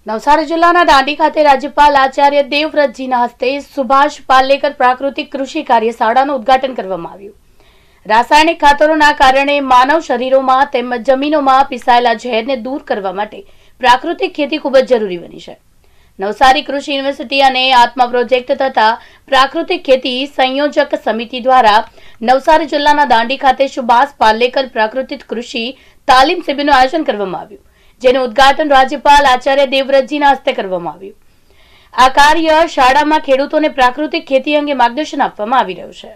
નવસારી જિલ્લાના દાંડી ખાતે રાજ્યપાલ આચાર્ય દેવવ્રતજીના હસ્તે સુભાષ પાલેકર પ્રાકૃતિક કૃષિ કાર્યશાળાનું ઉદ્ઘાટન કરવામાં આવ્યું। રાસાયણિક ખાતરોના કારણે માનવ શરીરોમાં તેમજ જમીનોમાં પીસાયેલા ઝેરને દૂર કરવા માટે પ્રાકૃતિક ખેતી ખૂબ જ જરૂરી બની છે। નવસારી કૃષિ યુનિવર્સિટી અને આત્મા પ્રોજેક્ટ તથા પ્રાકૃતિક ખેતી સંયોજક સમિતિ દ્વારા નવસારી જિલ્લાના દાંડી ખાતે સુભાષ પાલેકર પ્રાકૃતિક કૃષિ તાલીમ શિબિરનું આયોજન કરવામાં આવ્યું, જેનું ઉદ્ઘાટન રાજ્યપાલ આચાર્ય દેવવ્રતજીના હસ્તે કરવામાં આવ્યું। આ કાર્યશાળામાં ખેડૂતોને પ્રાકૃતિક ખેતી અંગે માર્ગદર્શન આપવામાં આવી રહ્યું છે।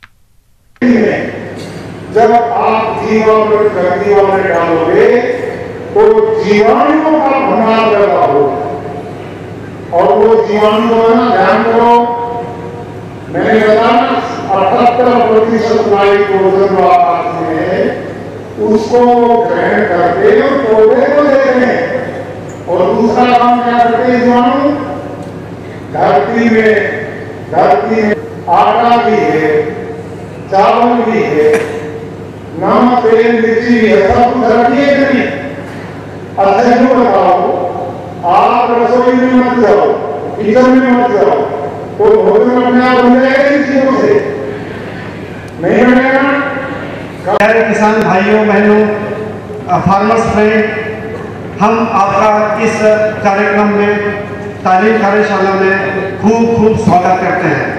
जब आप जीवामृत धरती में डालोगे तो जीवाणुओं का भंडार पैदा हो और वो जीवाणु है ना, ध्यान करो, मैंने बताया 78% नाइट्रोजन वाला में उसको ग्रहण करते और पौधे को देते हैं। और दूसरा काम क्या करते हैं जीवाणु? धरती में आटा भी है, चावल भी है, नमक तेल मिर्ची भी है, सब कुछ रखिए नहीं। अच्छा क्यों बताओ, आप रसोई में मत जाओ, किचन में मत जाओ, तो भोजन अपने आप बन जाएगा इन चीजों से, नहीं बनेगा। किसान भाइयों बहनों, फार्मर्स फ्रेंड, हम आपका इस कार्यक्रम में तालीम कार्यशाला में खूब खूब स्वागत करते हैं।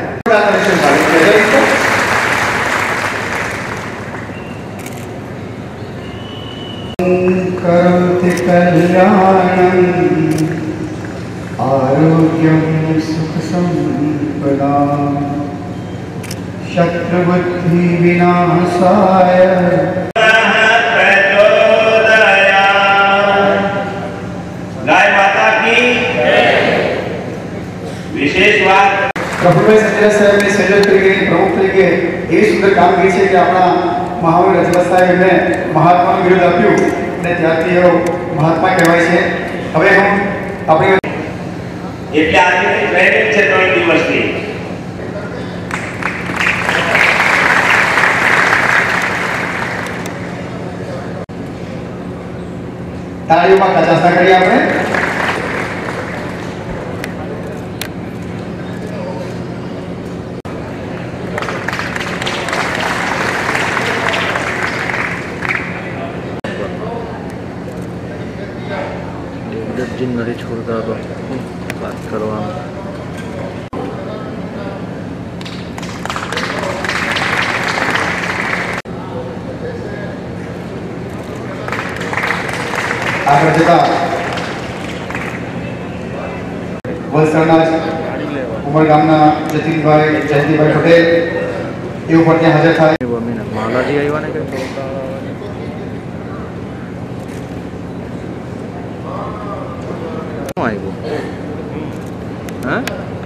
करोति कल्याणं आरोग्यं सुख संपदां शत्रुबुद्धि विनाशाय गाय माता की विशेष बात प्रभुभाई संजय साहेब ने संयोजक तरीके प्रमुख तरीके ये सुंदर काम की है कि अपना महावीर रजत साहेब ने महात्मा विरुद्ध आप्યું અને ત્યારથી એવો મહાત્મા કહેવાય છે। હવે હું આપણી એટલે આજે ટ્રેનિંગ છે 3 દિવસની। તાળીઓમાં કચાસના કરીએ આપણે। जिन नहीं छोड़ता तो बात करवा આગળ જતા વલસાડના ઉમરગામના જતીનભાઈ જયંતિભાઈ પટેલ એ ઉપર ત્યાં હાજર થાય। मालाजी आईवा ने आई वो हाँ